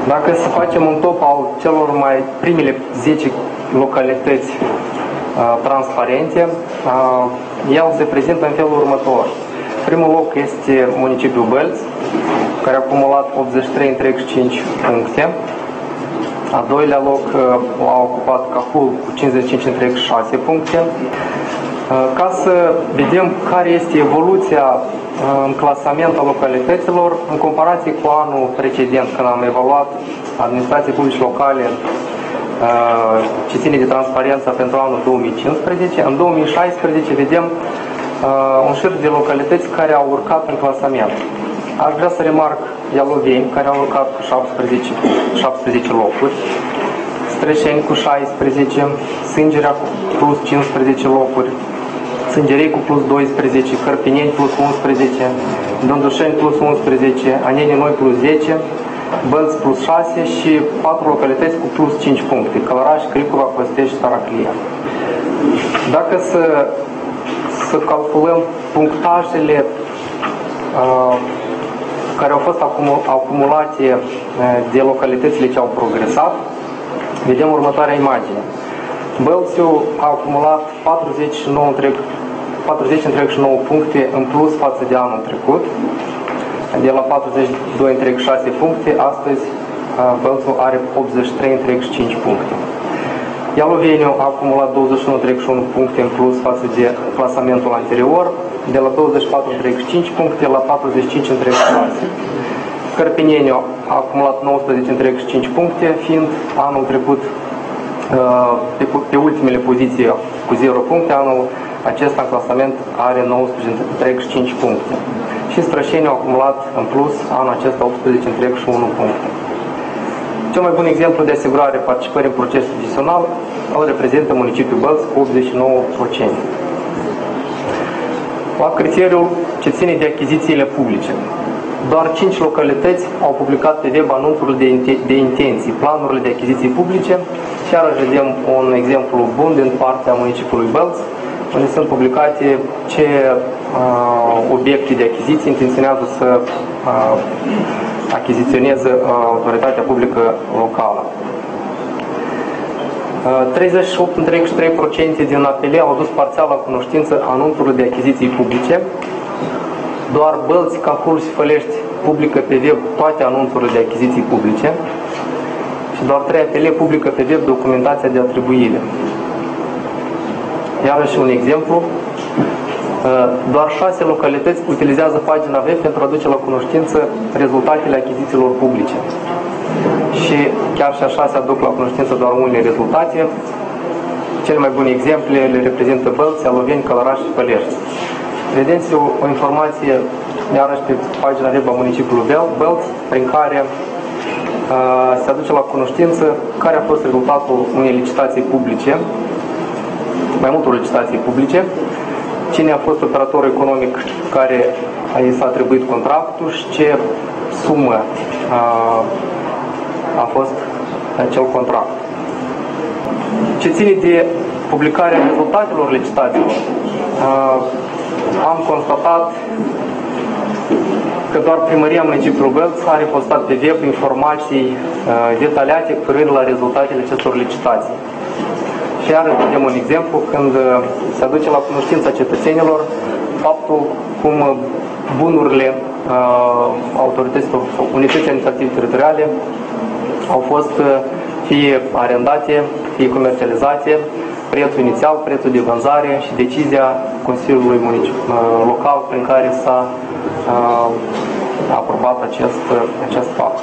Dacă să facem un top al celor mai primele 10 localități transparente, el se prezintă în felul următor. Primul loc este municipiul Bălți, care a acumulat 83,5 puncte. A doilea loc l-a ocupat Cahul cu 55,6 puncte. Ca să vedem care este evoluția în clasament al localităților, în comparație cu anul precedent, când am evaluat administrații publice locale ce ține de transparență pentru anul 2015, în 2016 vedem un șir de localități care au urcat în clasament. Aș vrea să remarc Ialoveni, care a urcat cu 17 locuri, Strășeni cu 16, Sângerea cu plus 15 locuri, Sângerei cu plus 12, Cărpineni plus 11, Dândușeni plus 11, Aneni Noi plus 10, Bălți plus 6 și 4 localități cu plus 5 puncte, Călăraș, Cricova, Costești și Taraclia. Dacă să calculăm punctajele care au fost acumulate de localitățile ce au progresat, vedem următoarea imagine. Bălțiu a acumulat 40,9 puncte în plus față de anul trecut. De la 42,6 puncte, astăzi Bălțiu are 83,5 puncte. Ialoveniu a acumulat 21,1 puncte în plus față de clasamentul anterior, de la 24,5 puncte la 45,6. Cărpineniu a acumulat 19,5 puncte, fiind anul trecut pe ultimele poziții cu 0 puncte, anul acesta în clasament are 19,5 puncte. Și Strășeniu a acumulat în plus anul acesta 18,1 puncte. Cel mai bun exemplu de asigurare participării în procesul decizional îl reprezintă municipiul Bălți cu 89%. La criteriul ce ține de achizițiile publice, doar 5 localități au publicat pe web anunțurile de intenții, planurile de achiziții publice și iarăși vedem un exemplu bun din partea municipiului Bălți, unde sunt publicate ce obiecte de achiziții intenționează să achiziționeze autoritatea publică locală. 38,3% din apelii au adus parțial la cunoștință anunțurile de achiziții publice. Doar Bălți, Cahul și Fălești publică pe web toate anunțurile de achiziții publice și doar 3 apelii publică pe web documentația de atribuire. Iarăși un exemplu, doar 6 localități utilizează pagina web pentru a duce la cunoștință rezultatele achizițiilor publice. Și chiar și așa se aduc la cunoștință doar unele rezultate. Cele mai bune exemple le reprezintă Bălți, Ialoveni, Călăraș și Fălești. Vedeți o informație iarăși pe pagina web a municipiului Bălți, prin care se aduce la cunoștință care a fost rezultatul unei licitații publice, mai multor licitații publice, cine a fost operatorul economic care i s-a atribuit contractul și ce sumă a fost acel contract. Ce ține de publicarea rezultatelor licitațiilor, am constatat că doar Primăria Municipiului Bălți are postat pe web informații detaliate cu privire la rezultatele acestor licitații. Și iarăși vedem un exemplu când se aduce la cunoștința cetățenilor faptul cum bunurile autorităților sau unității administrative teritoriale au fost fie arendate, fie comercializate, prețul inițial, prețul de vânzare și decizia Consiliului Local prin care s-a aprobat acest fapt.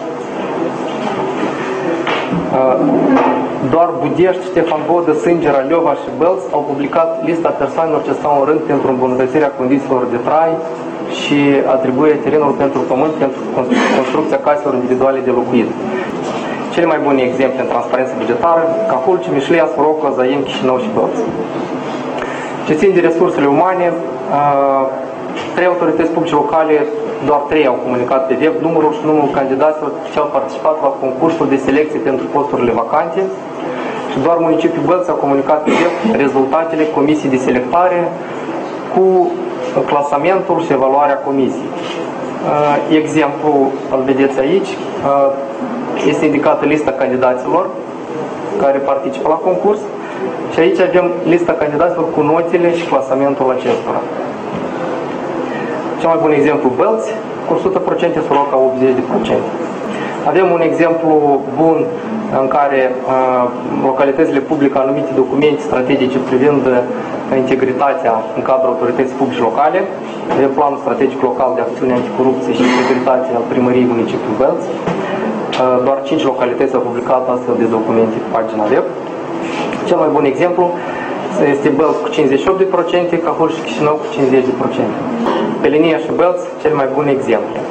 Doar Budești, Ștefan Vodă, Sângera, Leova și Bălți au publicat lista persoanelor ce stau în rând pentru îmbunătățirea condițiilor de trai și atribuirea terenului pentru pământ pentru construcția caselor individuale de locuit. Cele mai bune exemple în transparență bugetară, Cahul, Cimișlia, Soroca, Zaim, Chișinău și Bălți. Ce țin de resursele umane, 3 autorități publice locale, doar 3 au comunicat pe web numărul și numărul candidaților ce au participat la concursul de selecție pentru posturile vacante și doar municipiul Bălți a comunicat pe web rezultatele comisiei de selectare cu clasamentul și evaluarea comisiei. Exemplu îl vedeți aici, este indicată lista candidaților care participă la concurs și aici avem lista candidaților cu notele și clasamentul acestora. Cel mai bun exemplu, Bălți, cu 100%, Soroca 80%. Avem un exemplu bun în care localitățile publice au anumite documente strategice privind integritatea în cadrul autorității publice locale. Avem planul strategic local de acțiune anticorupție și integritate al primăriei municipiului Bălți. Doar 5 localități au publicat astfel de documente pe pagina web. Cel mai bun exemplu este Bălți cu 58%, Cahul și Chișinău cu 50%. Pe Linia și Bălți, cel mai bun exemplu.